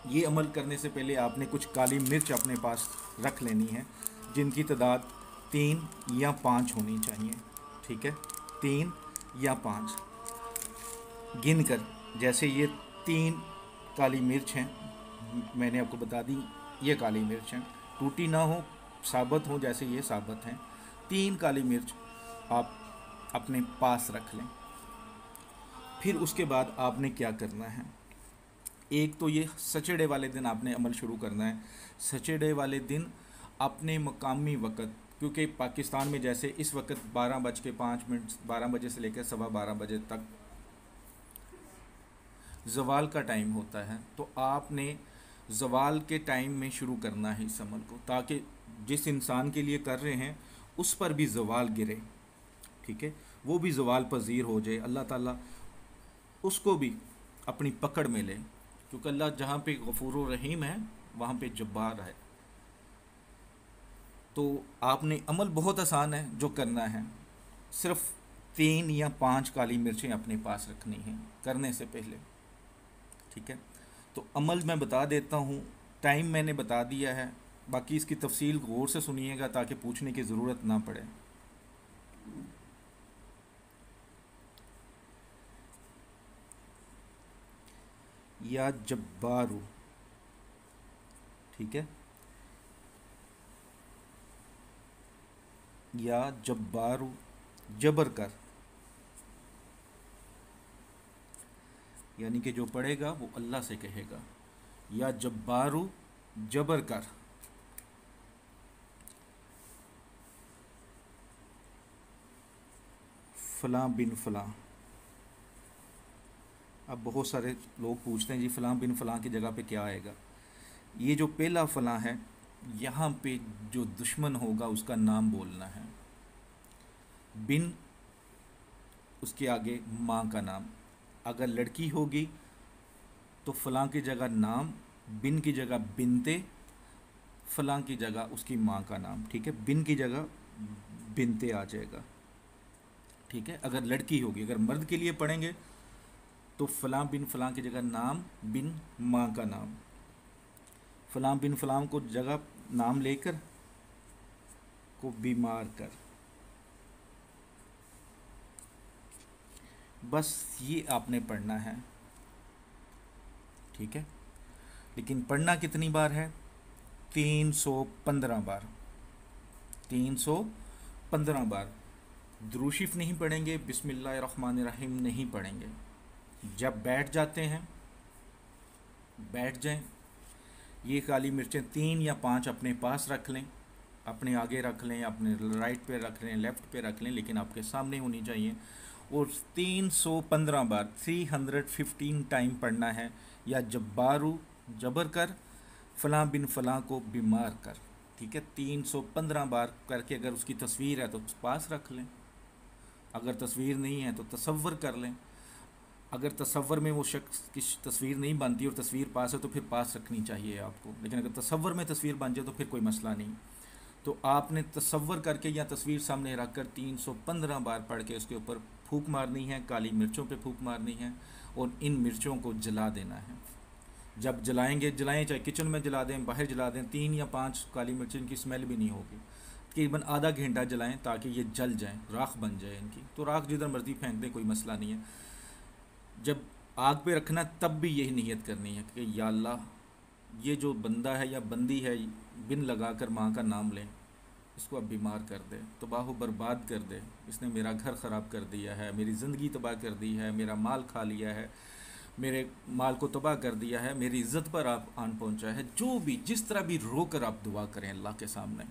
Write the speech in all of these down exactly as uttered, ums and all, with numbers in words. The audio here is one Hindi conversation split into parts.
ये अमल करने से पहले आपने कुछ काली मिर्च अपने पास रख लेनी है, जिनकी तादाद तीन या पाँच होनी चाहिए। ठीक है, तीन या पाँच गिन कर। जैसे ये तीन काली मिर्च हैं, मैंने आपको बता दी, ये काली मिर्च हैं, टूटी ना हो, साबुत हो, जैसे ये साबुत हैं। तीन काली मिर्च आप अपने पास रख लें। फिर उसके बाद आपने क्या करना है, एक तो ये सचड़े वाले दिन आपने अमल शुरू करना है। सचड़े वाले दिन अपने मकामी वक़्त, क्योंकि पाकिस्तान में जैसे इस वक्त बारह बज के पाँच मिनट बारह बजे से लेकर सवा बारह बजे तक ज़वाल का टाइम होता है, तो आपने ज़वाल के टाइम में शुरू करना है इस अमल को, ताकि जिस इंसान के लिए कर रहे हैं उस पर भी ज़वाल गिरे। ठीक है, वो भी ज़वाल पज़ीर हो जाए, अल्लाह ताला उसको भी अपनी पकड़ में ले, क्योंकि अल्लाह जहाँ पे गफूर रहीम है वहाँ पे जब्बार है। तो आपने अमल बहुत आसान है, जो करना है सिर्फ तीन या पांच काली मिर्चें अपने पास रखनी हैं करने से पहले। ठीक है, तो अमल मैं बता देता हूँ, टाइम मैंने बता दिया है, बाकी इसकी तफसील गौर से सुनिएगा ताकि पूछने की ज़रूरत ना पड़े। या जब्बारू, ठीक है, या जब्बारू, जबर कर, यानी कि जो पढ़ेगा वो अल्लाह से कहेगा, या जब्बारू जबर कर, फ़लाँ बिन फ़लाँ। अब बहुत सारे लोग पूछते हैं जी फ़लाँ बिन फ़लाँ की जगह पे क्या आएगा। ये जो पहला फ़लाँ है, यहाँ पे जो दुश्मन होगा उसका नाम बोलना है। बिन, उसके आगे माँ का नाम। अगर लड़की होगी तो फ़लाँ की जगह नाम, बिन की जगह बिनते, फ़लाँ की जगह उसकी माँ का नाम। ठीक है, बिन की जगह बिनते आ जाएगा। ठीक है, अगर लड़की होगी, अगर मर्द के लिए पढ़ेंगे तो फ़लाँ बिन फ़लाँ की जगह नाम, बिन माँ का नाम। फ़लाँ बिन फ़लाँ को जगह नाम लेकर को बीमार कर। बस ये आपने पढ़ना है। ठीक है, लेकिन पढ़ना कितनी बार है? तीन सौ पंद्रह बार। तीन सौ पंद्रह बार। द्रूशिफ नहीं पढ़ेंगे, बिस्मिल्लाहिर्रहमानिर्रहीम नहीं पढ़ेंगे। जब बैठ जाते हैं, बैठ जाएं। ये काली मिर्चें तीन या पांच अपने पास रख लें, अपने आगे रख लें, अपने राइट पे रख लें, लेफ़्ट पे रख लें, लेकिन आपके सामने होनी चाहिए। और तीन सौ पंद्रह बार, थ्री हंड्रेड फिफ्टीन टाइम पढ़ना है, या जब्बारू जबर कर, फ़लाँ बिन फ़लाँ को बीमार कर। ठीक है, तीन सौ पंद्रह बार करके अगर उसकी तस्वीर है तो पास रख लें, अगर तस्वीर नहीं है तो तसव्वुर कर लें। अगर तसव्वुर में वो शख्स की तस्वीर नहीं बनती और तस्वीर पास है तो फिर पास रखनी चाहिए आपको, लेकिन अगर तसव्वुर में तस्वीर बन जाए तो फिर कोई मसला नहीं। तो आपने तसव्वुर करके या तस्वीर सामने रख कर तीन सौ पंद्रह बार पढ़ के उसके ऊपर फूंक मारनी है, काली मिर्चों पे फूंक मारनी है, और इन मिर्चों को जला देना है। जब जलाएंगे, जलाएं चाहे किचन में जला दें, बाहर जला दें, तीन या पाँच काली मिर्च, इनकी स्मेल भी नहीं होगी। तकरीबन आधा घंटा जलाएं ताकि ये जल जाएं, राख बन जाए इनकी। तो राख जिधर मर्जी फेंक दें, कोई मसला नहीं है। जब आग पे रखना तब भी यही नीयत करनी है कि या अल्लाह, ये जो बंदा है या बंदी है, बिन लगाकर माँ का नाम लें, इसको अब बीमार कर दे, तबाह व बर्बाद कर दे। इसने मेरा घर ख़राब कर दिया है, मेरी ज़िंदगी तबाह कर दी है, मेरा माल खा लिया है, मेरे माल को तबाह कर दिया है, मेरी इज़्ज़त पर आप आन पहुंचा है। जो भी, जिस तरह भी रो कर आप दुआ करें अल्लाह के सामने।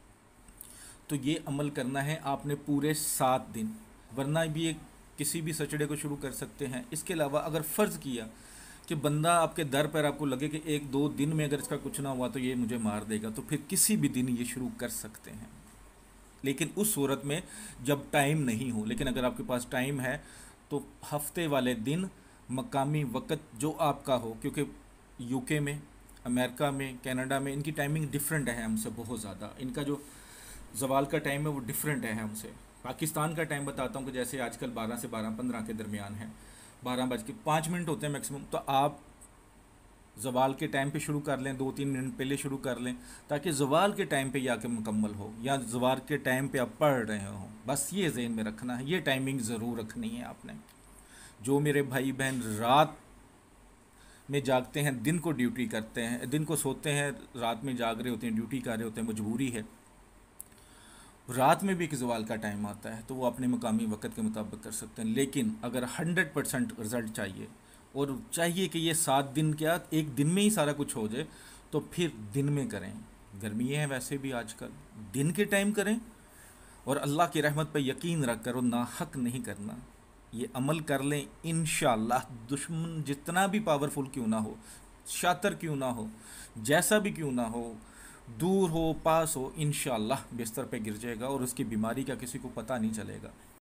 तो ये अमल करना है आपने पूरे सात दिन, वरना भी एक किसी भी सचड़े को शुरू कर सकते हैं। इसके अलावा अगर फ़र्ज़ किया कि बंदा आपके दर पर, आपको लगे कि एक दो दिन में अगर इसका कुछ ना हुआ तो ये मुझे मार देगा, तो फिर किसी भी दिन ये शुरू कर सकते हैं, लेकिन उस सूरत में जब टाइम नहीं हो। लेकिन अगर आपके पास टाइम है तो हफ्ते वाले दिन मकामी वक़्त जो आपका हो, क्योंकि यूके में, अमेरिका में, कनाडा में इनकी टाइमिंग डिफरेंट है हमसे बहुत ज़्यादा। इनका जो ज़वाल का टाइम है वो डिफरेंट है हमसे। पाकिस्तान का टाइम बताता हूँ कि जैसे आजकल बारह से बारह पंद्रह के दरमियान है, बारह बज के पाँच मिनट होते हैं मैक्सिमम। तो आप ज़वाल के टाइम पे शुरू कर लें, दो तीन मिनट पहले शुरू कर लें, ताकि ज़वाल के टाइम पे ये आके मुकम्मल हो, या ज़वाल के टाइम पे आप पढ़ रहे हो। बस ये जहन में रखना है, ये टाइमिंग ज़रूर रखनी है आपने। जो मेरे भाई बहन रात में जागते हैं, दिन को ड्यूटी करते हैं, दिन को सोते हैं, रात में जाग रहे होते हैं, ड्यूटी कर रहे होते हैं, मजबूरी है, रात में भी एक ज़वाल का टाइम आता है, तो वो अपने मकामी वक़्त के मुताबिक कर सकते हैं। लेकिन अगर हंड्रेड परसेंट रिज़ल्ट चाहिए, और चाहिए कि ये सात दिन क्या एक दिन में ही सारा कुछ हो जाए, तो फिर दिन में करें। गर्मी है वैसे भी आजकल, दिन के टाइम करें, और अल्लाह की रहमत पर यकीन रख कर ना हक नहीं करना। ये अमल कर लें इंशाअल्लाह, दुश्मन जितना भी पावरफुल क्यों ना हो, शातर क्यों ना हो, जैसा भी क्यों ना हो, दूर हो पास हो, इंशाअल्लाह बिस्तर पे गिर जाएगा और उसकी बीमारी का किसी को पता नहीं चलेगा।